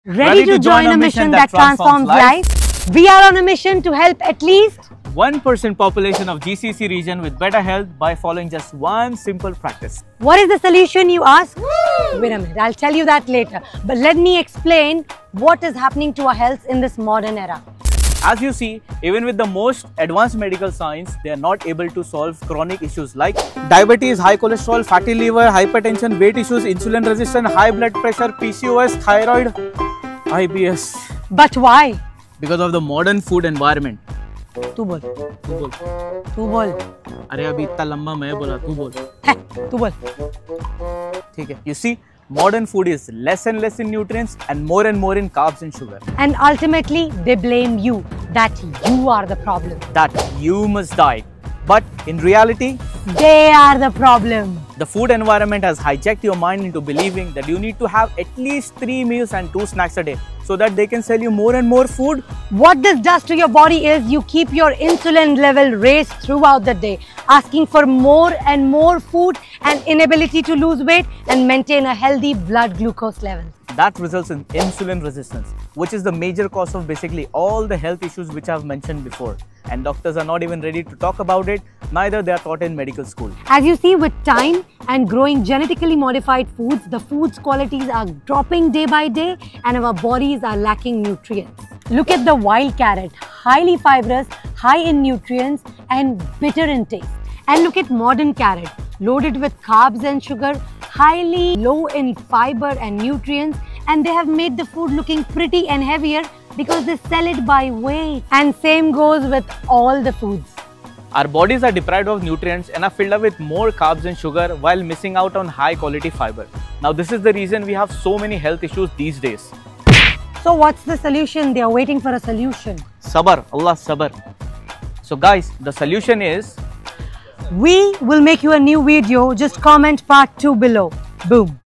Ready to join a mission that transforms lives? We are on a mission to help at least 1% population of GCC region with better health by following just one simple practice. What is the solution, you ask? Wait a minute, I'll tell you that later. But let me explain what is happening to our health in this modern era. As you see, even with the most advanced medical science, they are not able to solve chronic issues like diabetes, high cholesterol, fatty liver, hypertension, weight issues, insulin resistance, high blood pressure, PCOS, thyroid, IBS. But why? Because of the modern food environment. तू बोल तू बोल अरे अभी इतना लंबा मैं बोला तू बोल तू बोल ठीक है. You see, modern food is less and less in nutrients and more in carbs and sugar. And ultimately they blame you that you are the problem. That you must diet. But in reality, they are the problem. The food environment has hijacked your mind into believing that you need to have at least 3 meals and 2 snacks a day so that they can sell you more and more food. What this does to your body is you keep your insulin level raised throughout the day, asking for more and more food and inability to lose weight and maintain a healthy blood glucose level. That results in insulin resistance, which is the major cause of basically all the health issues which I've mentioned before. And doctors are not even ready to talk about it, neither they are taught in medical school. As you see, with time and growing genetically modified foods, the food's qualities are dropping day by day and our bodies are lacking nutrients. Look at the wild carrot, highly fibrous, high in nutrients and bitter in taste. And look at modern carrot, loaded with carbs and sugar, highly low in fiber and nutrients, and they have made the food looking pretty and heavier because they sell it by weight. And same goes with all the foods. Our bodies are deprived of nutrients and are filled up with more carbs and sugar while missing out on high quality fiber. Now this is the reason we have so many health issues these days. So what's the solution? They are waiting for a solution. Sabr, Allah sabr. So guys, the solution is, we will make you a new video. Just comment part 2 below. Boom.